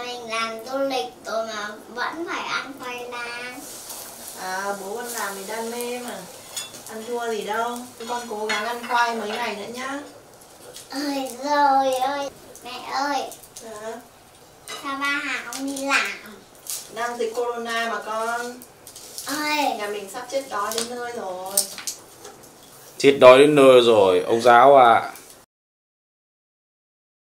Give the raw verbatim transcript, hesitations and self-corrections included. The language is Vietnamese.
mình làm du lịch rồi mà vẫn phải ăn khoai lang. À, bố con làm vì đam mê mà. Ăn thua gì đâu. Con cố gắng ăn khoai mấy ngày nữa nhá. Ơi rồi ơi. Mẹ ơi. À, Sao ba Hà không đi làm? đang dịch corona mà con. Ơi. Nhà mình sắp chết đói đến nơi rồi. Chết đói đến nơi rồi, ông giáo ạ. À.